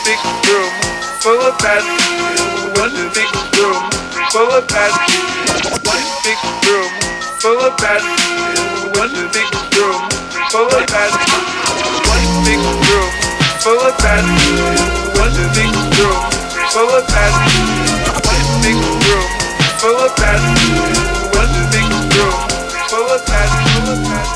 big room full of passengers. One big room full of passengers. One big room full of passengers. One big room full of passengers. One big room full of passengers. One big room full of passengers. One big room full of passengers. One big room full of passengers.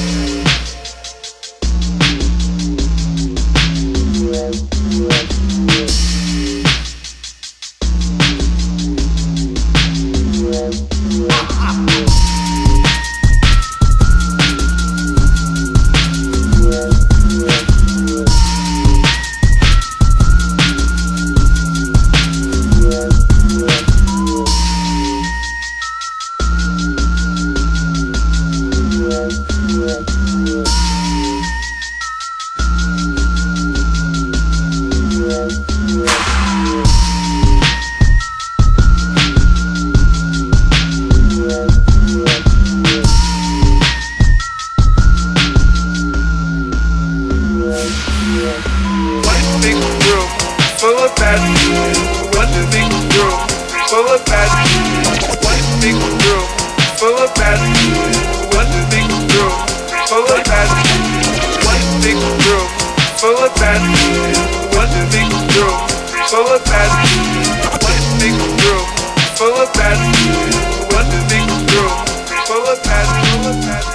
Full of passengers. One big room full of passengers. One big room full of passengers. One big room full of passengers. One big room full of passengers. One big room full of passengers. One big room full of passengers. One big room full of passengers.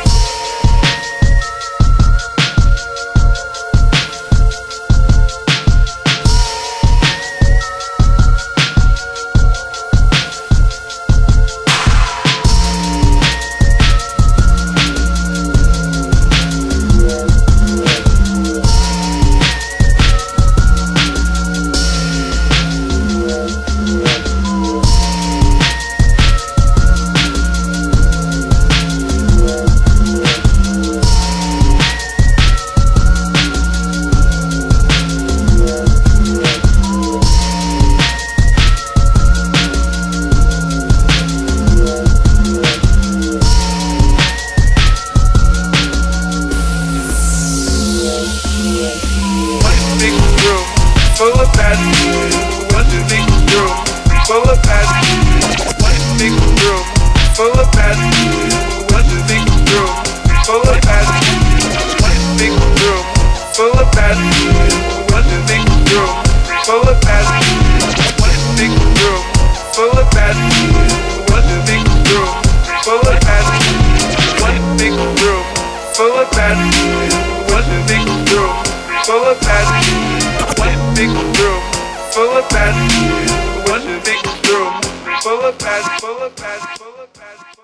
Full of passengers. One big room full of passengers. One big room full of passengers. One big room full of passengers. One big room full of passengers. One big room full of passengers. One big room full of passengers. One big room full of passengers. One big room full of passengers. One big room full of passengers. One big room full of passengers. One big room full of passengers.